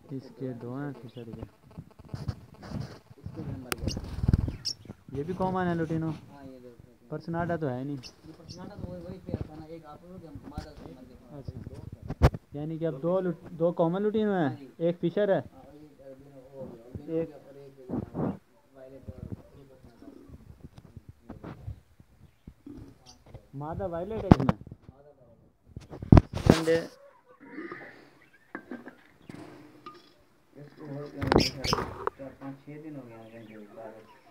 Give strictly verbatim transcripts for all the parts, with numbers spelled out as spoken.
इसके दो हैं फिशर के। इसके भी मर गया। ये भी कॉमन है लुटिनो। हाँ ये देखो पर्सनाटा तो है नहीं। ये पर्सनाटा तो वही वही पे था ना, एक आप लोग मादा से मर गया। अच्छा, यानी कि अब दो लुट, दो कॉमन लुटिनो हाँ है, जी। एक फिशर है। हाँ एक अल्बिनो हो गया, अल्बिनो हो एक गया और एक वायलेट और मादा वायलेट है इसमें। अंडे इसको हो गया चार पाँच छः दिन हो गया।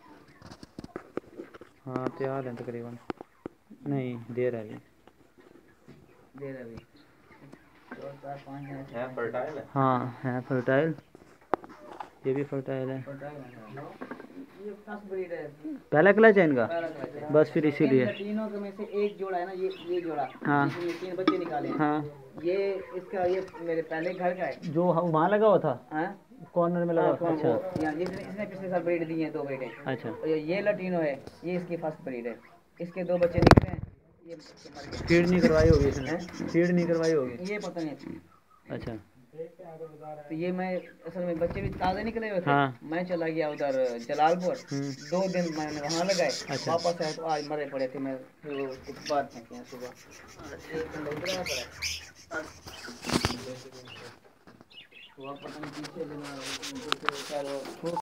हाँ तैयार है तकरीबन, नहीं देर है अभी। देर है अभी दो चार पाँच दिन है फर्टाइल है। हाँ है फर्टाइल, ये भी फर्टाइल है। फर्टाइल है। ये फर्स्ट ब्रीड है, पहला क्लच है इनका, पहला क्लच है। बस फिर इन इसीलिए। लटीनों के में से एक जोड़ा है ना, ये ये जोड़ा हाँ जिसमें ये तीन बच्चे निकाले हैं। हाँ, ये इसका ये मेरे पहले घर का है। जो वहाँ लगा हुआ था हाँ कॉर्नर में लगा हाँ हुआ। कौन अच्छा वो यहाँ इसने इसने पिछले साल ब्रीड दिए हैं दो बेटे। अच्छा, और ये ये लटीनो है, ये इसकी फर्स्ट ब्रीड है। इसके दो बच्चे निकले हैं, ये बच्चे मर गए। फीड नहीं करवाई होगी इसने, हैं? फीड नहीं करवाई होगी। ये पता नहीं। अच्छा तो ये मैं असल में बच्चे भी ताज़े निकले हुए थे। हाँ। मैं चला गया उधर जलालपुर, हम्म, दो दिन मैंने वहाँ लगाए। अच्छा। वापस आया तो आज मरे पड़े थे। मैं फिर वो कुछ बार फेंके हैं सुबह। एक घंटा इधर आया पड़ा। वो पता नहीं पीछे जो ना, उनको शायद वो